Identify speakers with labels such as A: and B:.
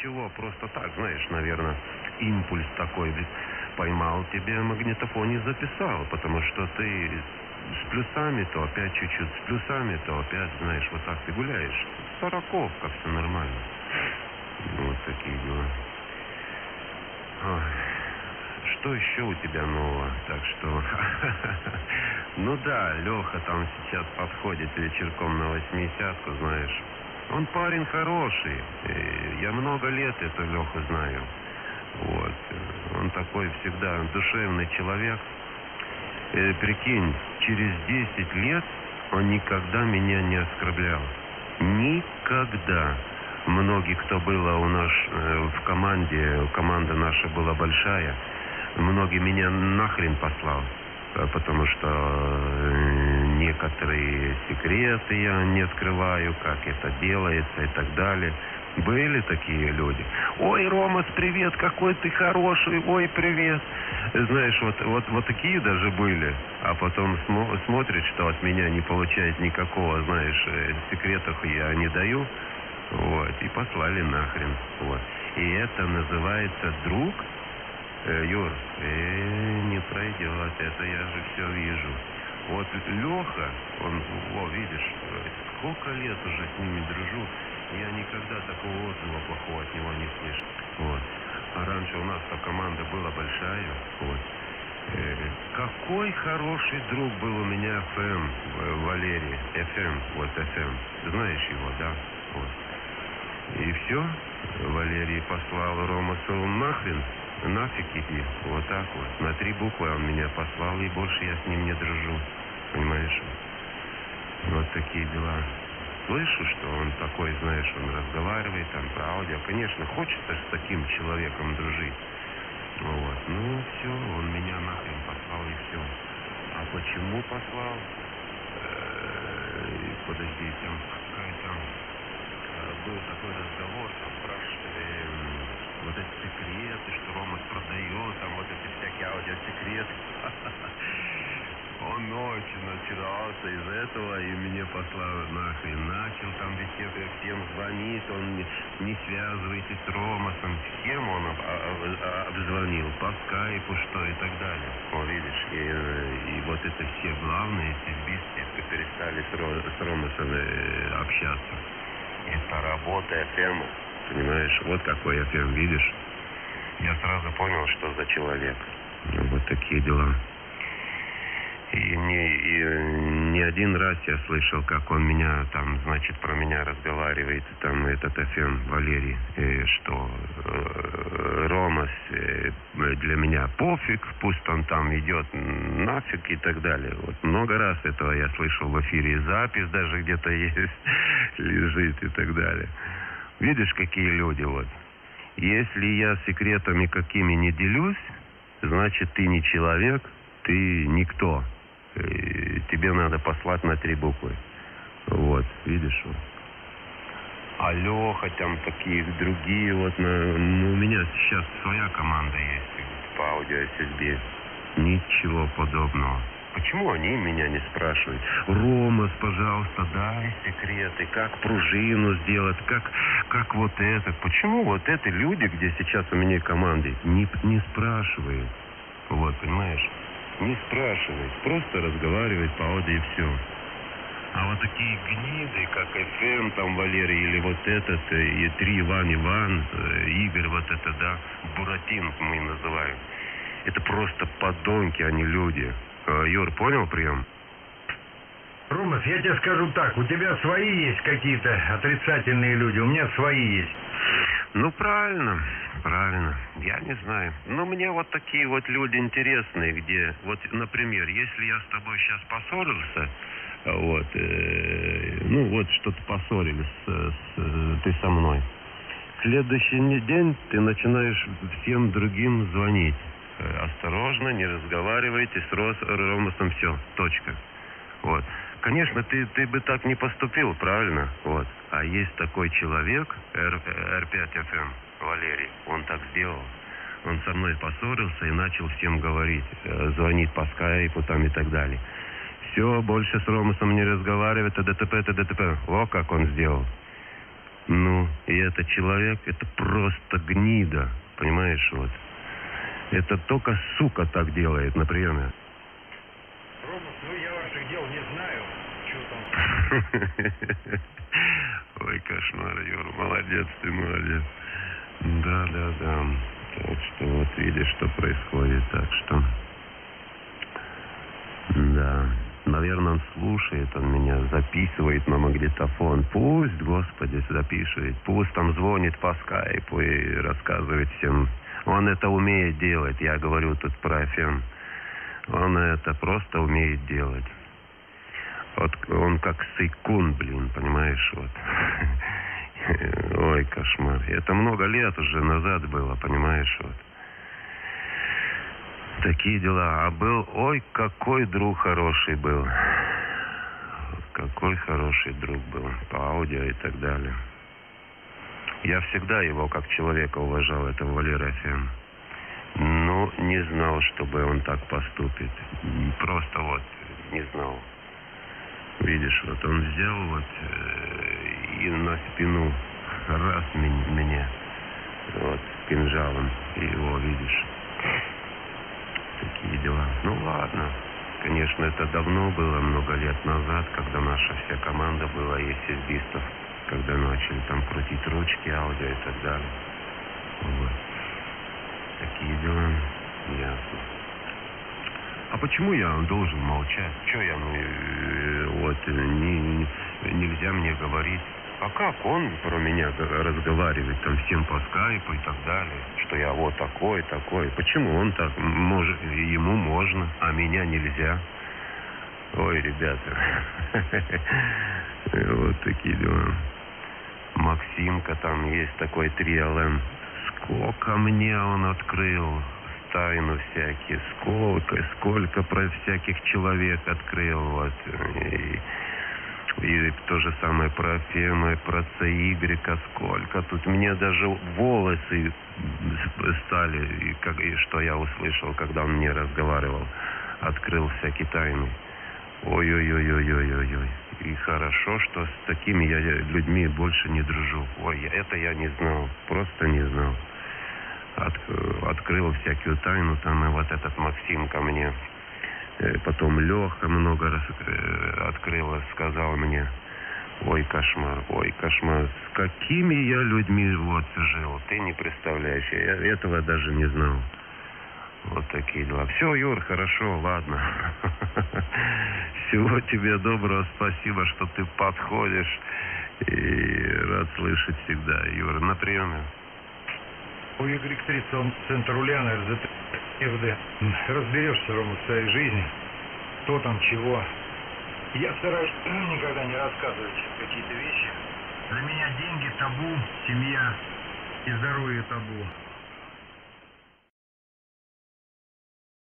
A: ничего, просто так, знаешь, наверное, импульс такой ведь поймал, тебе магнитофон и записал, потому что ты с плюсами, то опять чуть-чуть, с плюсами, то опять, знаешь, вот так ты гуляешь. Сороковка, все нормально. Вот такие дела. Ой. Что еще у тебя нового? Так что... Ну да, Леха там сейчас подходит вечерком на 80-ку, знаешь. Он парень хороший. Я много лет эту Леху знаю. Вот. Он такой всегда душевный человек. Прикинь, через 10 лет он никогда меня не оскорблял. Никогда. Многие, кто было у нас в команде, команда наша была большая, многие меня нахрен послал, потому что некоторые секреты я не открываю, как это делается и так далее. Были такие люди. Ой, Ромас, привет, какой ты хороший, ой, привет. Знаешь, вот такие даже были. А потом смотрит, что от меня не получает никакого, знаешь, секретов я не даю. Вот, и послали нахрен. Вот. И это называется друг. Юр, не пройдет, это я же все вижу. Вот Леха, он, видишь, сколько лет уже с ними дружу, я никогда такого отзыва плохого от него не слышал. Вот. А раньше у нас-то команда была большая. Вот. Какой хороший друг был у меня ФМ, Валерий, ФМ, вот ФМ. Знаешь его, да? Вот. И все, Валерий послал Ромасу нахрен. Нафиг иди, вот так вот. На 3 буквы он меня послал, и больше я с ним не дружу. Понимаешь? Вот такие дела. Слышу, что он такой, знаешь, он разговаривает там про аудио. Конечно, хочется с таким человеком дружить. Вот. Ну, все, он меня нахрен послал, и все. А почему послал? Подожди, там какая-то... Был такой разговор, там спрашивали... Вот эти секреты, что Ромас продает, там вот эти всякие аудиосекреты. Он очень начинался из этого, и мне послал нахрен. Начал там везде всем звонить, он не связывайтесь с Ромасом. Всем он обзвонил, по скайпу, что и так далее. О, видишь, и вот это все главные, эти бесты перестали с Ромасом общаться. Это работа ФМ. Понимаешь, вот какой я прям, видишь. Я сразу понял, что за человек. Вот такие дела. И не один раз я слышал, как он меня там, значит, про меня разговаривает, там этот ФМ Валерий, что Ромас для меня пофиг, пусть он там идет нафиг и так далее. Вот много раз этого я слышал в эфире, запись даже где-то есть, лежит и так далее. Видишь, какие люди вот. Если я секретами какими не делюсь, значит, ты не человек, ты никто. Тебе надо послать на 3 буквы. Вот, видишь? Вот. А Леха там такие другие, вот, у меня сейчас своя команда есть по аудио SSB. Ничего подобного. Почему они меня не спрашивают? Ромас, пожалуйста, дай секреты, как пружину сделать, как вот это. Почему вот эти люди, где сейчас у меня команды, не спрашивают? Вот, понимаешь? Не спрашивают, просто разговаривают по аудио и все. А вот такие гниды, как ФМ, там Валерий, или вот этот, Е3, Иван, Игорь, вот это, да, Буратин мы называем. Это просто подонки, а не люди. Юр, понял прием?
B: Ромас, я тебе скажу так, у тебя свои есть какие-то отрицательные люди, у меня свои есть.
A: Ну, правильно, я не знаю. Но мне вот такие вот люди интересные, где, вот, например, если я с тобой сейчас поссорился, вот, ну, вот что-то поссорились, ты со мной. Следующий день ты начинаешь всем другим звонить. Осторожно, не разговаривайте с Ромасом, все, точка. Вот. Конечно, ты бы так не поступил, правильно? Вот. А есть такой человек, R5FM, Валерий, он так сделал. Он со мной поссорился и начал всем говорить, звонить по скайпу там и так далее. Все, больше с Ромасом не разговаривать, ТДТП. Во, как он сделал. Ну, и этот человек, это просто гнида, понимаешь, вот. Это только сука так делает, например.
B: Рома, ну я ваших дел не знаю, что там.
A: Ой, кошмар, Юр, молодец ты, молодец. Да. Так что вот видишь, что происходит, так что... Да, наверное, он слушает, он меня записывает на магнитофон. Пусть, Господи, записывает. Пусть там звонит по скайпу и рассказывает всем. Он это умеет делать, я говорю тут про FM. Он это просто умеет делать. Вот он как сыкун, блин, понимаешь, вот. Ой, кошмар. Это много лет уже назад было, понимаешь, вот. Такие дела. А был, ой, какой друг хороший был. Какой хороший друг был. По аудио и так далее. Я всегда его как человека уважал, это Валера Фен. Но не знал, чтобы он так поступит. Просто вот не знал. Видишь, вот он взял вот и на спину раз мне вот кинжалом. И его, видишь. Такие дела. Ну ладно. Конечно, это давно было, много лет назад, когда наша вся команда была есельбистов, когда начали там крутить ручки, аудио и так далее. Вот. Такие дела. Ясно. А почему я должен молчать? Че я, нельзя мне говорить? А как он про меня разговаривает, там всем по скайпу и так далее, что я вот такой. Почему он так может, ему можно, а меня нельзя? Ой, ребята, вот такие дела. Максимка, там есть такой 3LM. Сколько мне он открыл тайну всякие, сколько про всяких человек открыл, вот. И то же самое про Фема, про ЦY, сколько тут. Мне даже волосы стали, и что я услышал, когда он мне разговаривал. Открыл всякие тайны. Ой-ой-ой-ой-ой-ой-ой. И хорошо, что с такими я людьми больше не дружу. Ой, это я не знал, просто не знал. Открыл всякую тайну, там и вот этот Максим ко мне. Потом Леха много раз открыл, сказал мне, ой, кошмар, с какими я людьми вот жил, ты не представляешь, я этого даже не знал. Вот такие дела. Все, Юр, хорошо, ладно. Всего тебе доброго, спасибо, что ты подходишь, и рад слышать всегда, Юр, на приеме.
B: У Y30 он центр Ульяна, РЗТ, ФД. Разберешься, Рома, в своей жизни, кто там, чего. Я стараюсь никогда не рассказывать какие-то вещи. Для меня деньги табу, семья и здоровье табу.